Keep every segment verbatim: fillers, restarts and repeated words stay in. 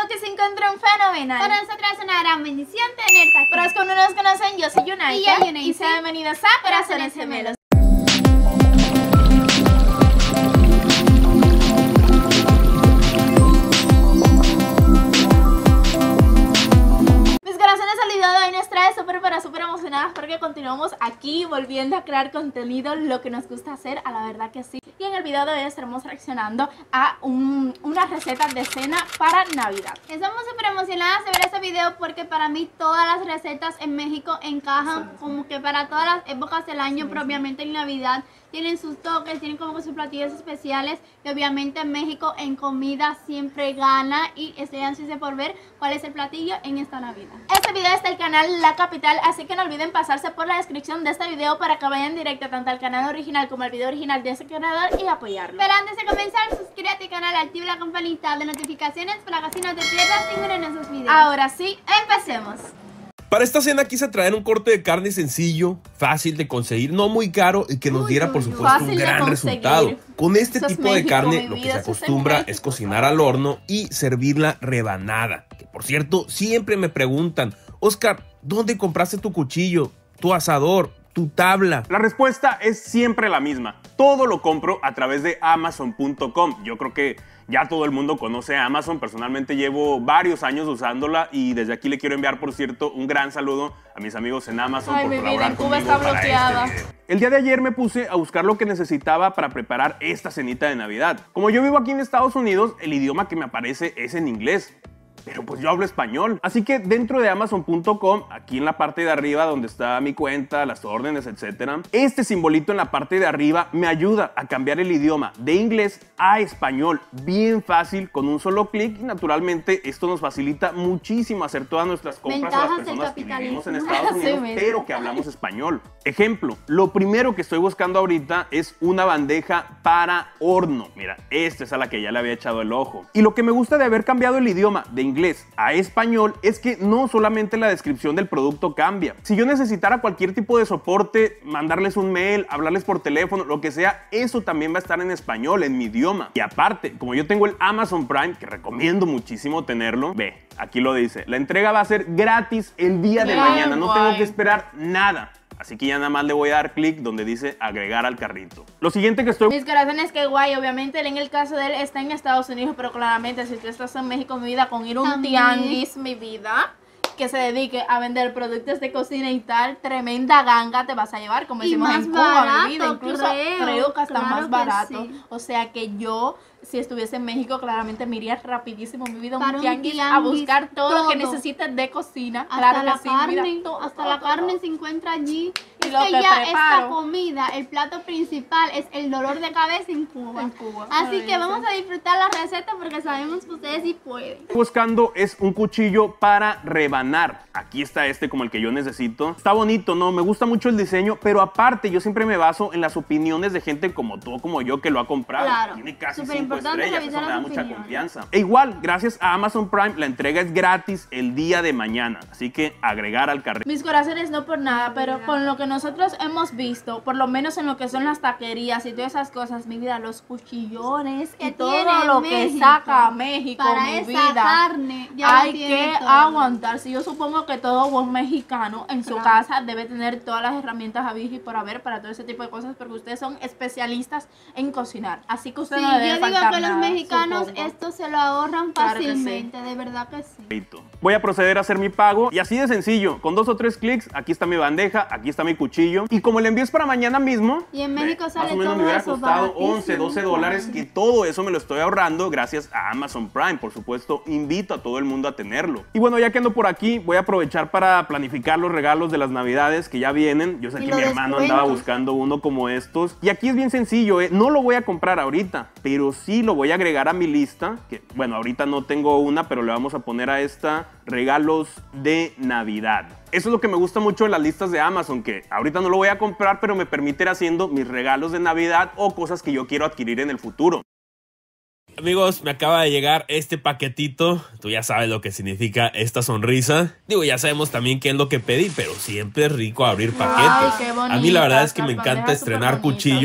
que se encuentran fenomenal. Para nosotras es una gran bendición tenerte aquí. Para los que no nos conocen, yo soy Yunaika. Y yo, Yunaika. Y sean bienvenidos a Corazones Gemelos. El video de hoy nos trae súper pero súper emocionadas porque continuamos aquí volviendo a crear contenido, lo que nos gusta hacer, a la verdad que sí. Y en el video de hoy estaremos reaccionando a un, unas recetas de cena para Navidad. Estamos súper emocionadas de ver este video porque para mí todas las recetas en México encajan, sí, sí, como que para todas las épocas del año, sí, propiamente sí. En Navidad tienen sus toques, tienen como que sus platillos especiales y obviamente México en comida siempre gana y estoy ansiosa por ver cuál es el platillo en esta Navidad. Este video es del canal La Capital, así que no olviden pasarse por la descripción de este video para que vayan directo tanto al canal original como al video original de ese creador y apoyarlo. Pero antes de comenzar, suscríbete al canal, activa la campanita de notificaciones para que así no te pierdas ninguno de nuestros videos. Ahora sí, empecemos. Para esta cena quise traer un corte de carne sencillo, fácil de conseguir, no muy caro y que nos diera por supuesto un gran resultado. Con este tipo de carne lo que se acostumbra es cocinar al horno y servirla rebanada. Que por cierto, siempre me preguntan, Oscar, ¿dónde compraste tu cuchillo, tu asador, tu tabla? La respuesta es siempre la misma. Todo lo compro a través de Amazon punto com. Yo creo que ya todo el mundo conoce a Amazon. Personalmente llevo varios años usándola y desde aquí le quiero enviar, por cierto, un gran saludo a mis amigos en Amazon. Ay, por mi colaborar vida, en Cuba conmigo está para bloqueada. este video. El día de ayer me puse a buscar lo que necesitaba para preparar esta cenita de Navidad. Como yo vivo aquí en Estados Unidos, el idioma que me aparece es en inglés. Pero pues yo hablo español. Así que dentro de Amazon punto com, aquí en la parte de arriba donde está mi cuenta, las órdenes, etcétera, este simbolito en la parte de arriba me ayuda a cambiar el idioma de inglés a español. Bien fácil, con un solo clic, y naturalmente esto nos facilita muchísimo hacer todas nuestras compras. Ventajas a las personas que vivimos en Estados Sí, Unidos, mira. pero que hablamos español. Ejemplo, lo primero que estoy buscando ahorita es una bandeja para horno. Mira, esta es a la que ya le había echado el ojo. Y lo que me gusta de haber cambiado el idioma de inglés a español es que no solamente la descripción del producto cambia. Si yo necesitara cualquier tipo de soporte, mandarles un mail, hablarles por teléfono, lo que sea, eso también va a estar en español, en mi idioma. Y aparte, como yo tengo el Amazon Prime, que recomiendo muchísimo tenerlo, ve, aquí lo dice, la entrega va a ser gratis el día de Bien, mañana, no guay. tengo que esperar nada. Así que ya nada más le voy a dar clic donde dice agregar al carrito. Lo siguiente que estoy... Mis corazones, que guay, obviamente él en el caso de él está en Estados Unidos, pero claramente si tú estás en México, mi vida, con ir a un También. tianguis, mi vida, que se dedique a vender productos de cocina y tal, tremenda ganga te vas a llevar, como Y decimos más en Cuba, barato, mi vida, incluso creo, creo que hasta claro más que barato. sí. O sea que yo, si estuviese en México, claramente me iría rapidísimo, mi vida, a Para un un tianguis, a tianguis, buscar todo, lo que todo. necesites de cocina. Hasta Claro la que sí, mi vida, carne, todo, hasta todo, la todo. carne se encuentra allí. Y Es lo que que ya preparo. esta comida, el plato principal es el dolor de cabeza en Cuba. En Cuba, Así ay, que vamos a disfrutar la receta porque sabemos que ustedes sí pueden. buscando es un cuchillo para rebanar. Aquí está este como el que yo necesito. Está bonito, ¿no? Me gusta mucho el diseño, pero aparte yo siempre me baso en las opiniones de gente como tú, como yo, que lo ha comprado. Claro. Tiene casi Súper cinco importante estrellas, revisar eso me da las mucha opiniones. confianza. E igual, gracias a Amazon Prime, la entrega es gratis el día de mañana. Así que agregar al carrito. Mis corazones, no por nada, pero con lo que nosotros hemos visto, por lo menos en lo que son las taquerías y todas esas cosas, mi vida, los cuchillones y Que todo tiene lo que México saca México, para mi esa vida, carne, ya lo hay tiene que todo. aguantar. Si yo supongo que todo buen mexicano en su Claro. casa debe tener todas las herramientas a y por haber para todo ese tipo de cosas, porque ustedes son especialistas en cocinar, así que usted Sí, no yo debe digo faltar que los nada, mexicanos supongo. esto se lo ahorran Claro que sí. fácilmente, de verdad que sí. Voy a proceder a hacer mi pago y así de sencillo, con dos o tres clics, aquí está mi bandeja, aquí está mi cuchillo y como el envío es para mañana mismo, Y en México ve, sale más o menos todo me hubiera eso costado baratísimo. once, doce dólares, que todo eso me lo estoy ahorrando gracias a Amazon Prime. Por supuesto, invito a todo el mundo a tenerlo. Y bueno, ya que ando por aquí, voy a aprovechar para planificar los regalos de las navidades que ya vienen. Yo sé Y que los mi hermano descuentos. andaba buscando uno como estos. Y aquí es bien sencillo, ¿eh? No lo voy a comprar ahorita, pero sí lo voy a agregar a mi lista. Que bueno, ahorita no tengo una, pero le vamos a poner a esta regalos de Navidad. Eso es lo que me gusta mucho de las listas de Amazon, que ahorita no lo voy a comprar, pero me permite ir haciendo mis regalos de Navidad o cosas que yo quiero adquirir en el futuro. Amigos, me acaba de llegar este paquetito. Tú ya sabes lo que significa esta sonrisa. Digo, ya sabemos también qué es lo que pedí, pero siempre es rico abrir paquetes. Ay, qué A mí la verdad es que bonitas, me las encanta bandejas estrenar superbonitas. cuchillos.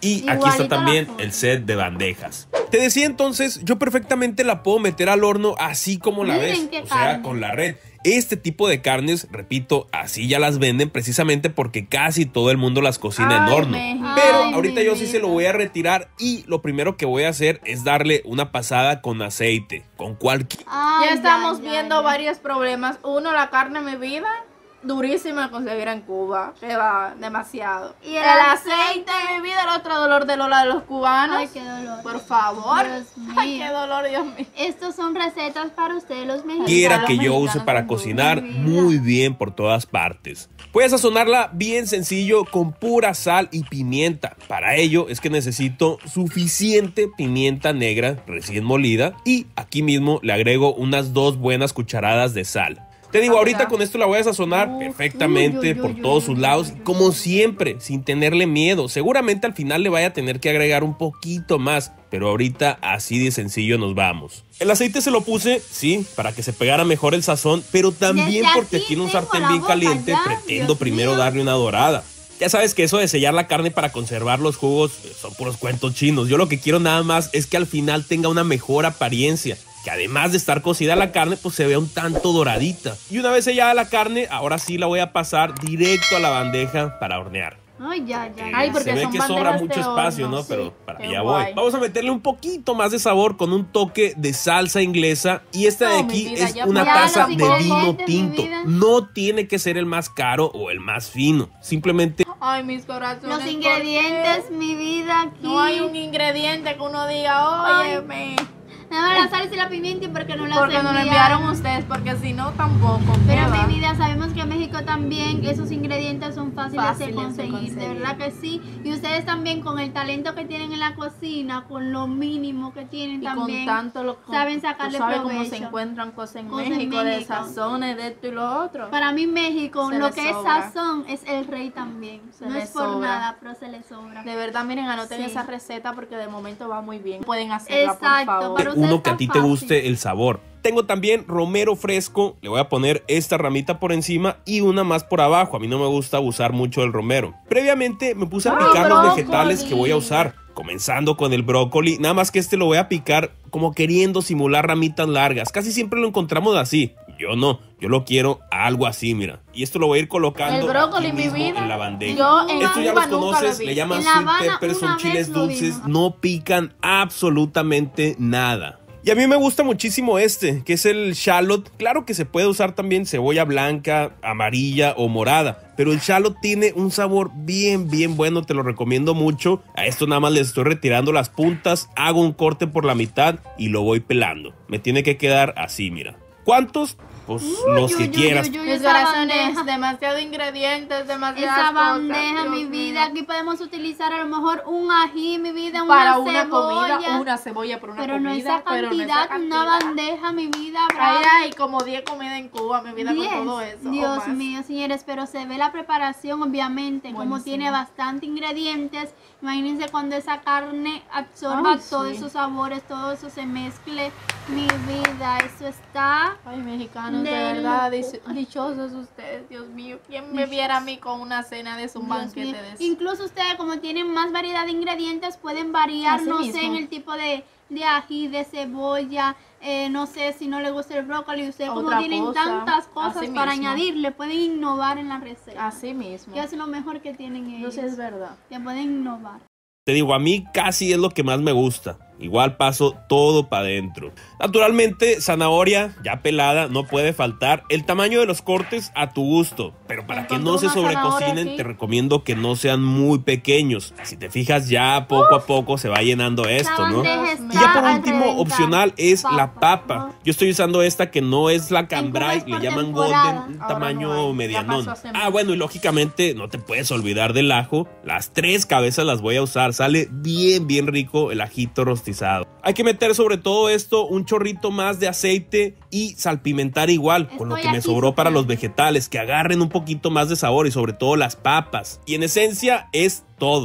Y aquí está también el set de bandejas. Te decía entonces, yo perfectamente la puedo meter al horno así como la ves, o sea, con la red. Este tipo de carnes, repito, así ya las venden precisamente porque casi todo el mundo las cocina en horno. Pero ahorita yo sí se lo voy a retirar y lo primero que voy a hacer es darle una pasada con aceite, con cualquier... Ya estamos viendo varios problemas. Uno, la carne, mi vida, durísima de conseguir en Cuba, que va demasiado. Y el, el aceite, mi vida, el otro dolor de Lola de los cubanos. Ay, qué dolor. Por favor. Dios mío. Ay, qué dolor, Dios mío. Estos son recetas para ustedes los mexicanos. Quiera que yo use para cocinar muy bien por todas partes. Voy a sazonarla bien sencillo con pura sal y pimienta. Para ello es que necesito suficiente pimienta negra recién molida y aquí mismo le agrego unas dos buenas cucharadas de sal. Te digo, ahorita con esto la voy a sazonar perfectamente por todos sus lados, como siempre, sin tenerle miedo. Seguramente al final le vaya a tener que agregar un poquito más, pero ahorita así de sencillo nos vamos. El aceite se lo puse, sí, para que se pegara mejor el sazón, pero también porque aquí en un sartén bien caliente pretendo primero darle una dorada. Ya sabes que eso de sellar la carne para conservar los jugos son puros cuentos chinos. Yo lo que quiero nada más es que al final tenga una mejor apariencia. Que además de estar cocida la carne, pues se vea un tanto doradita. Y una vez sellada la carne, ahora sí la voy a pasar directo a la bandeja para hornear. Ay, ya, ya. Ay, porque se ve son que sobra mucho espacio, horno, ¿no? sí, Pero para qué allá guay. voy. Vamos a meterle un poquito más de sabor con un toque de salsa inglesa. Y esta de No, aquí mi vida, es ya una ya taza los de ingredientes, vino mi tinto. vida. No tiene que ser el más caro o el más fino. Simplemente... Ay, mis corazones. Los ¿por ingredientes, qué? mi vida, aquí. No hay un ingrediente que uno diga, óyeme. Nada más la salsa y la pimienta y porque no las Porque no lo enviaron ustedes, porque si no, tampoco. Pero ¿verdad? mi vida, sabemos que en México también esos ingredientes son fáciles, Fáciles de, de conseguir, conseguir. de verdad que sí. Y ustedes también con el talento que tienen en la cocina, con lo mínimo que tienen Y también, con tanto lo con- saben sacarle tú sabes provecho. cómo se encuentran cosas en Cosas en México, de México. sazones, de esto y lo otro. Para mí México, Se lo le que sobra. es sazón, es el rey también. Se no le es por sobra. nada, pero se le sobra. De verdad, miren, anoten Sí. esa receta porque de momento va muy bien. Pueden hacerla, Exacto, por favor. para ustedes uno es que a tan ti te fácil. guste el sabor. Tengo también romero fresco, le voy a poner esta ramita por encima y una más por abajo. A mí no me gusta abusar mucho del romero. Previamente me puse a Ah, picar los brócoli. vegetales que voy a usar. Comenzando con el brócoli, nada más que este lo voy a picar como queriendo simular ramitas largas. Casi siempre lo encontramos así. Yo no, yo lo quiero algo así, mira. Y esto lo voy a ir colocando El brócoli, aquí mi mismo vida. en la bandeja. Yo en Esto ya Cuba los nunca lo conoces, vi. le llaman En La sweet Habana pepper, son una chiles vez lo dulces, vimos. no pican absolutamente nada. Y a mí me gusta muchísimo este, que es el shallot. Claro que se puede usar también cebolla blanca, amarilla o morada, pero el shallot tiene un sabor bien, bien bueno, te lo recomiendo mucho. A esto nada más le estoy retirando las puntas, hago un corte por la mitad y lo voy pelando. Me tiene que quedar así, mira. ¿Cuántos? Pues Uy, los uy, que uy, quieras. uy, uy, Mis esa corazones, bandeja. demasiado ingredientes, demasiadas Esa cosas, bandeja, Dios mi mío. vida, aquí podemos utilizar a lo mejor un ají, mi vida, Para una una cebolla, comida, una cebolla para una pero no comida, esa pero no cantidad, esa una cantidad. bandeja, mi vida, Ay, bravo. ay, como diez comidas en Cuba, mi vida, Diez. con todo eso. o Dios más. mío, señores, pero se ve la preparación, obviamente, como Buenísimo. tiene bastante ingredientes. Imagínense cuando esa carne absorba Ay, todos sí. esos sabores, todo eso se mezcle. Mi vida, eso está. Ay, mexicanos, de De verdad, lujo. dic- dichosos ustedes, Dios mío. ¿Quién me viera a mí con una cena de su Dios banquete mío. de eso? Incluso ustedes, como tienen más variedad de ingredientes, pueden variar, Así no mismo. sé, en el tipo de, de ají, de cebolla, eh, no sé si no les gusta el brócoli. Ustedes, como Otra tienen cosa, tantas cosas así para mismo. añadirle, pueden innovar en la receta. Así mismo. Que es lo mejor que tienen ellos. Entonces es verdad. Que pueden innovar. Te digo, a mí casi es lo que más me gusta. Igual paso todo para adentro. Naturalmente, zanahoria ya pelada, no puede faltar. El tamaño de los cortes a tu gusto. Pero para que no se Encontré una zanahoria sobrecocinen, aquí. te recomiendo que no sean muy pequeños. Si te fijas, ya poco a poco se va llenando esto, ¿no? bandeja Y Y ya por al último, reventar. opcional es la Papa, papa. ¿no? Yo estoy usando esta que no es la cambray, es le por llaman temporada. golden, un Ahora tamaño no hay, ya medianón. pasó hace Ah, mucho. bueno, y lógicamente no te puedes olvidar del ajo. Las tres cabezas las voy a usar. Sale bien, bien rico el ajito rostizado. Hay que meter sobre todo esto un chorrito más de aceite y salpimentar igual con lo Estoy que me aquí sobró para los sufriendo. vegetales, que agarren un poquito más de sabor y sobre todo las papas. Y en esencia es todo.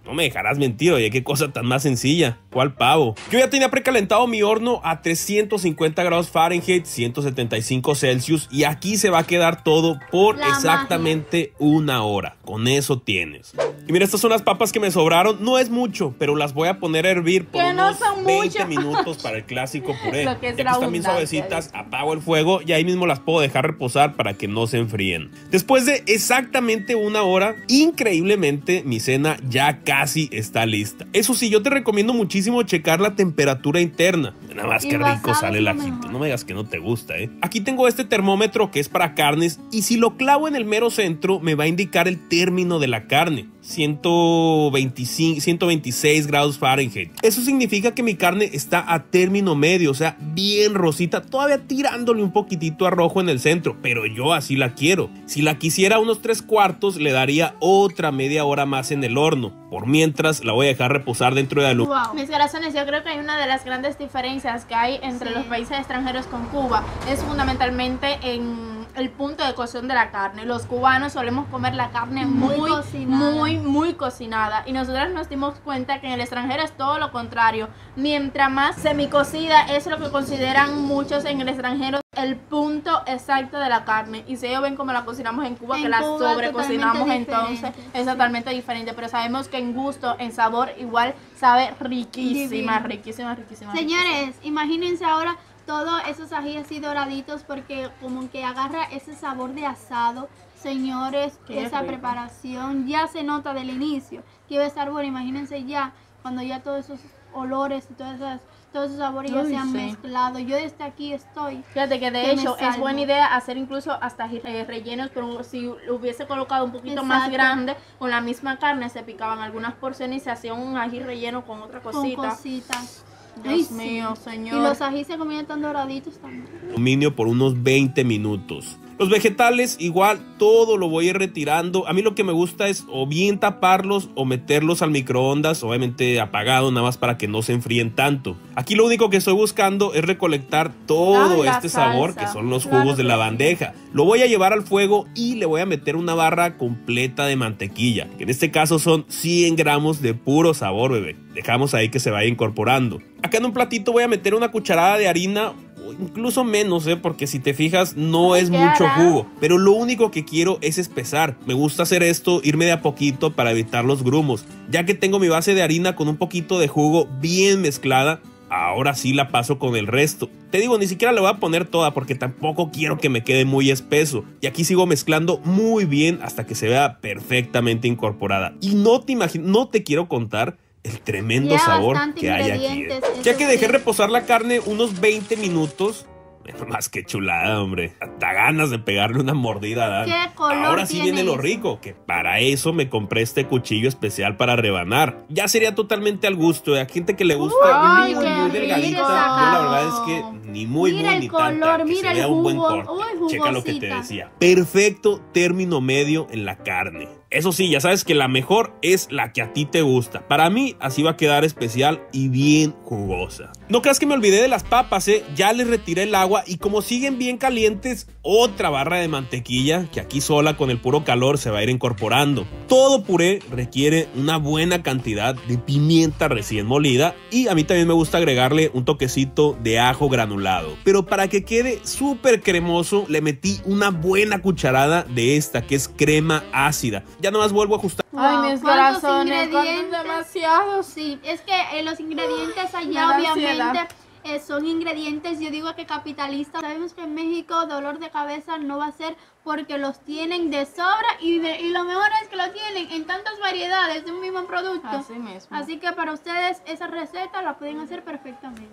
No me dejarás mentir, oye, qué cosa tan más sencilla. ¿Cuál pavo? Yo ya tenía precalentado mi horno a trescientos cincuenta grados Fahrenheit, ciento setenta y cinco Celsius, y aquí se va a quedar todo por La exactamente magia. una hora. Con eso tienes. Y mira, estas son las papas que me sobraron. No es mucho, pero las voy a poner a hervir por unos no veinte mucho. minutos para el clásico puré. Lo que es ya que están bien suavecitas, apago el fuego y ahí mismo las puedo dejar reposar para que no se enfríen. Después de exactamente una hora, increíblemente, mi cena ya casi Casi está lista. Eso sí, yo te recomiendo muchísimo checar la temperatura interna. Nada más que rico sale el ajito. No me digas que no te gusta, ¿eh? Aquí tengo este termómetro que es para carnes y si lo clavo en el mero centro me va a indicar el término de la carne. ciento veinticinco, ciento veintiséis grados Fahrenheit. Eso significa que mi carne está a término medio, o sea, bien rosita, todavía tirándole un poquitito a rojo en el centro, pero yo así la quiero. Si la quisiera unos tres cuartos, le daría otra media hora más en el horno. Por mientras, la voy a dejar reposar dentro de la luz. Wow. Mis corazones, yo creo que hay una de las grandes diferencias que hay entre sí. los países extranjeros con Cuba. Es fundamentalmente en el punto de cocción de la carne. Los cubanos solemos comer la carne muy, muy, cocinada. muy, muy cocinada. Y nosotros nos dimos cuenta que en el extranjero es todo lo contrario. Mientras más semicocida es lo que consideran muchos en el extranjero el punto exacto de la carne. Y si ellos ven como la cocinamos en Cuba, en que la Cuba sobrecocinamos, entonces es totalmente diferente. Pero sabemos que en gusto, en sabor, igual sabe riquísima, Divino. riquísima, riquísima. Señores, riquísima. Imagínense ahora todos esos ají así doraditos, porque como que agarra ese sabor de asado. Señores, Qué esa rico. preparación ya se nota del inicio que va a estar bueno. Imagínense ya cuando ya todos esos olores y todas esas, todos esos sabores Uy, ya se han sí. mezclado. Yo desde aquí estoy. Fíjate que de que hecho es buena idea hacer incluso hasta eh, rellenos, pero si hubiese colocado un poquito Exacto. más grande, con la misma carne se picaban algunas porciones y se hacía un ají relleno con otra cosita. Con cositas. Dios Ay, mío, sí. señor. Y los ají se comían tan doraditos también. Aluminio por unos veinte minutos. Los vegetales igual todo lo voy a ir retirando. A mí lo que me gusta es o bien taparlos o meterlos al microondas, obviamente apagado, nada más para que no se enfríen tanto. Aquí lo único que estoy buscando es recolectar todo Ay, este salsa. sabor que son los jugos claro de la bandeja. Lo voy a llevar al fuego y le voy a meter una barra completa de mantequilla, que en este caso son cien gramos de puro sabor, bebé. Dejamos ahí que se vaya incorporando. Acá en un platito voy a meter una cucharada de harina, incluso menos, ¿eh? Porque si te fijas no es mucho jugo, pero lo único que quiero es espesar. Me gusta hacer esto, irme de a poquito para evitar los grumos. Ya que tengo mi base de harina con un poquito de jugo bien mezclada, ahora sí la paso con el resto. Te digo, ni siquiera le voy a poner toda porque tampoco quiero que me quede muy espeso. Y aquí sigo mezclando muy bien hasta que se vea perfectamente incorporada. Y no te imagino, no te quiero contar el tremendo yeah, sabor que hay aquí. ¿eh? Ya que dejé reposar la carne unos veinte minutos, más que chulada, hombre. Hasta ganas de pegarle una mordida, Dan. ¿Qué color Ahora sí viene lo rico, que para eso me compré este cuchillo especial para rebanar. Ya sería totalmente al gusto de a gente que le gusta Uy, muy, muy delgadita. Yo la verdad es que ni muy, mira muy, ni color, tanta. Que mira se vea el un buen jugo. corte. Uy, Checa lo que te decía. Perfecto término medio en la carne. Eso sí, ya sabes que la mejor es la que a ti te gusta. Para mí, así va a quedar especial y bien jugosa. No creas que me olvidé de las papas, ¿eh? Ya les retiré el agua y como siguen bien calientes, otra barra de mantequilla que aquí sola con el puro calor se va a ir incorporando. Todo puré requiere una buena cantidad de pimienta recién molida y a mí también me gusta agregarle un toquecito de ajo granulado. Pero para que quede súper cremoso, le metí una buena cucharada de esta que es crema ácida. Ya nomás vuelvo a ajustar. Wow, Ay, mis corazones, demasiados. Sí, es que eh, los ingredientes allá obviamente eh, son ingredientes, yo digo que capitalistas. Sabemos que en México dolor de cabeza no va a ser porque los tienen de sobra y, de, y lo mejor es que lo tienen en tantas variedades de un mismo producto. Así mismo. Así que para ustedes esa receta la pueden hacer perfectamente.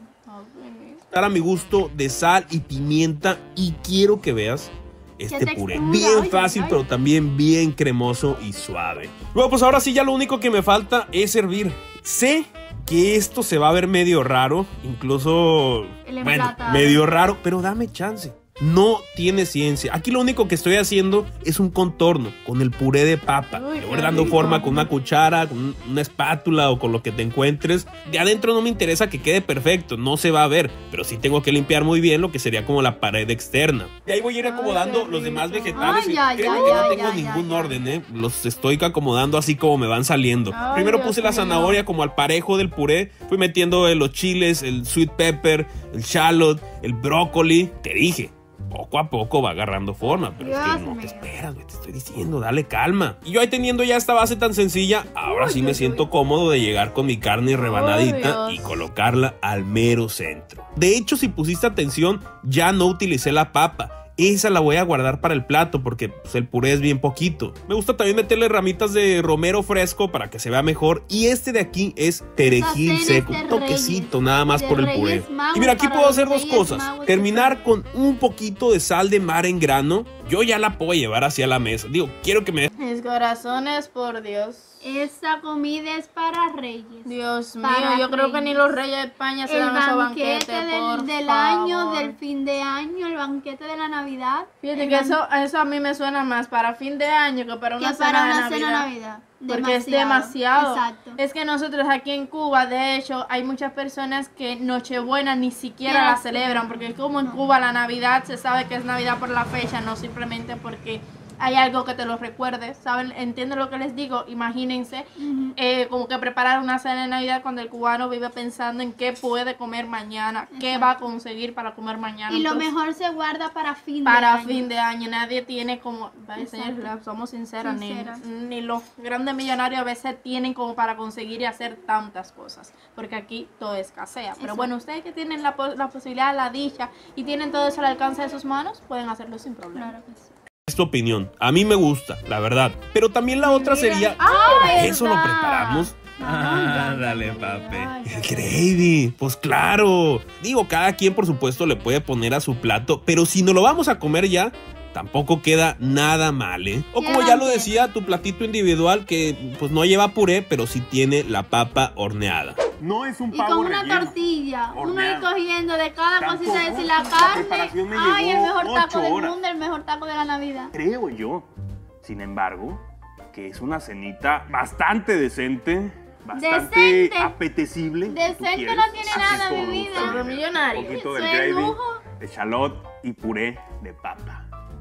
Para mi gusto de sal y pimienta y quiero que veas este puré, bien oye, fácil, oye. pero también bien cremoso y suave. Luego, pues ahora sí ya lo único que me falta es hervir. Sé que esto se va a ver medio raro, incluso, bueno, medio raro, pero dame chance. No tiene ciencia. Aquí lo único que estoy haciendo es un contorno con el puré de papa. Uy, le voy dando rico. forma con una cuchara, con una espátula o con lo que te encuentres. De adentro no me interesa que quede perfecto, no se va a ver, pero sí tengo que limpiar muy bien lo que sería como la pared externa. Y ahí voy a ir acomodando Ay, los demás vegetales. Ay, ya, Creo ya, que ya, no tengo ya, ningún ya, orden, ¿eh? Los estoy acomodando así como me van saliendo. Ay, Primero Dios puse la zanahoria mío. como al parejo del puré. Fui metiendo los chiles, el sweet pepper, el shallot, el brócoli. Te dije, poco a poco va agarrando forma, pero Dios es que no mío. te esperas, te estoy diciendo, dale calma. Y yo ahí teniendo ya esta base tan sencilla, ahora uy, sí me uy, siento uy. cómodo de llegar con mi carne rebanadita uy, y colocarla al mero centro. De hecho, si pusiste atención, ya no utilicé la papa. Esa la voy a guardar para el plato porque pues, el puré es bien poquito. Me gusta también meterle ramitas de romero fresco para que se vea mejor. Y este de aquí es perejil seco, un toquecito Reyes, nada más por el puré. Y mira, aquí puedo hacer dos cosas. Terminar con un poquito de sal de mar en grano. Yo ya la puedo llevar hacia la mesa. Digo, quiero que me... Mis corazones, por Dios. Esa comida es para reyes. Dios mío, para yo creo reyes. que ni los reyes de España se dan ese banquete, del, por del favor. año, del fin de año, el banquete de la Navidad. Fíjate que eso, eso a mí me suena más para fin de año que para una, que cena, para una de Navidad. cena de Navidad. Porque demasiado, es demasiado. Exacto. Es que nosotros aquí en Cuba, de hecho, hay muchas personas que Nochebuena ni siquiera la celebran, porque como en Cuba la Navidad se sabe que es Navidad por la fecha, no simplemente porque hay algo que te lo recuerde, ¿saben? Entiendo lo que les digo. Imagínense uh-huh. eh, como que preparar una cena de Navidad cuando el cubano vive pensando en qué puede comer mañana, Exacto. qué va a conseguir para comer mañana. Y Entonces, lo mejor se guarda para fin para de año. Para fin de año. Nadie tiene como, señor, somos sinceros, Sincera. ni, ni los grandes millonarios a veces tienen como para conseguir y hacer tantas cosas, porque aquí todo escasea. Pero Exacto. bueno, ustedes que tienen la, la posibilidad, la dicha y tienen todo eso al alcance de sus manos, pueden hacerlo sin problema. Claro que sí. Es tu opinión, a mí me gusta, la verdad. Pero también la otra sería, ¡ay, ¿eso lo preparamos? Ah, dale, papi. El gravy, pues claro. Digo, cada quien por supuesto le puede poner a su plato, pero si no lo vamos a comer ya, tampoco queda nada mal, ¿eh? O como ya lo decía, tu platito individual que pues no lleva puré, pero sí tiene la papa horneada. No es un y pavo con una relleno, tortilla, horneado. uno ahí cogiendo de cada Tampoco, cosita, decir la carne, la ay, el mejor taco del horas. mundo, el mejor taco de la Navidad. Creo yo, sin embargo, que es una cenita bastante decente, bastante decente. apetecible. Decente no tiene nada, mi vida. Sobre millonario. Un poquito del gravy, lujo. de shallot y puré de papa.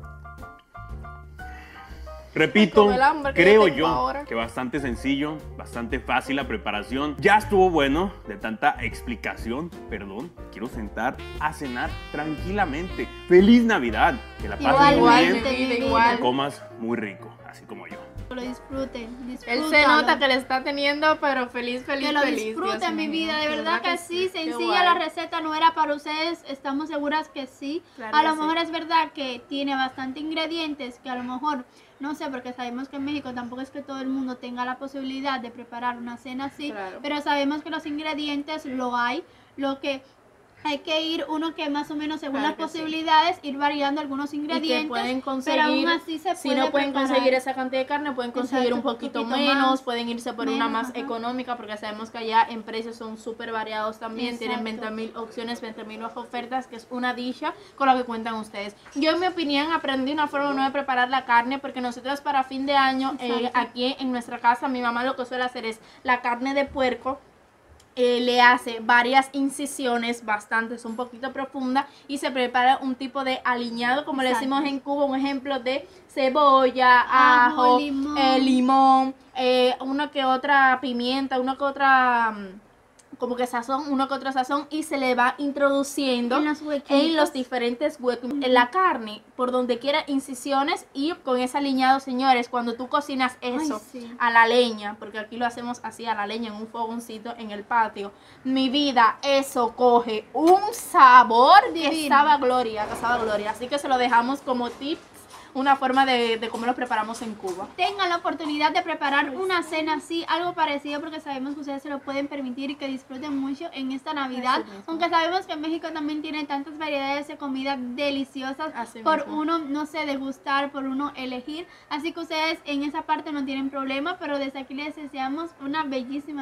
Repito, creo yo ahora. que bastante sencillo, bastante fácil la preparación. Ya estuvo bueno de tanta explicación, perdón. Quiero sentar a cenar tranquilamente. ¡Feliz Navidad! Que la pases muy bien, igual. que comas muy rico, así como yo. Que lo disfruten, disfrútalo. Él se nota que le está teniendo, pero feliz, feliz, que lo feliz. disfruten, mi vida, de verdad que sí, sencilla la receta no era para ustedes, estamos seguras que sí. Claro a lo mejor sí. es verdad que tiene bastante ingredientes que a lo mejor, no sé, porque sabemos que en México tampoco es que todo el mundo tenga la posibilidad de preparar una cena así, claro. pero sabemos que los ingredientes lo hay, lo que... Hay que ir uno que más o menos según claro las posibilidades sí. ir variando algunos ingredientes, y que pueden conseguir, pero aún así se puede si no pueden preparar. conseguir esa cantidad de carne, pueden conseguir Exacto, un poquito, poquito menos, más, pueden irse por menos, una más ajá. económica, porque sabemos que allá en precios son súper variados también, Exacto. tienen veinte mil opciones, veinte mil ofertas, que es una dicha con lo que cuentan ustedes. Yo en mi opinión aprendí una forma nueva de preparar la carne, porque nosotros para fin de año, eh, aquí en nuestra casa, mi mamá lo que suele hacer es la carne de puerco, Eh, le hace varias incisiones, bastantes, un poquito profunda, y se prepara un tipo de aliñado, como Exacto. le decimos en Cuba, un ejemplo de cebolla, ajo, ajo limón, eh, limón eh, una que otra pimienta, una que otra... como que sazón, uno que otro sazón, y se le va introduciendo en los, en los diferentes huecos, uh-huh. en la carne, por donde quiera incisiones, y con ese aliñado, señores, cuando tú cocinas eso Ay, sí. a la leña, porque aquí lo hacemos así a la leña, en un fogoncito en el patio, mi vida, eso coge un sabor que sabe a gloria, que sabe a gloria, así que se lo dejamos como tip, una forma de, de cómo lo preparamos en Cuba. Tengan la oportunidad de preparar una cena así, algo parecido, porque sabemos que ustedes se lo pueden permitir y que disfruten mucho en esta Navidad, aunque sabemos que en México también tiene tantas variedades de comida deliciosas así por mismo. uno, no sé, degustar, por uno elegir, así que ustedes en esa parte no tienen problema, pero desde aquí les deseamos una bellísima Navidad.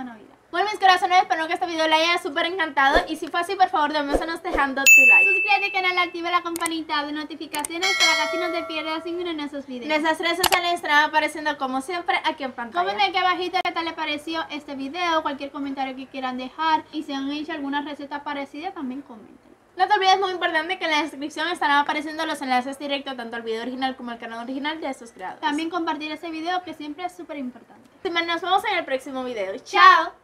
Bueno, mis corazones, espero que este video les haya súper encantado. Y si fue así, por favor, démonos dejando tu like. Suscríbete al canal, activa la campanita de notificaciones para que así no te pierdas ninguno de nuestros videos. Nuestras redes sociales estarán apareciendo como siempre aquí en pantalla. Comenten aquí abajito qué tal les pareció este video, cualquier comentario que quieran dejar. Y si han hecho alguna receta parecida, también comenten. No te olvides, muy importante, que en la descripción estarán apareciendo los enlaces directos tanto al video original como al canal original de estos creadores. También compartir este video, que siempre es súper importante. Nos vemos en el próximo video. ¡Chao!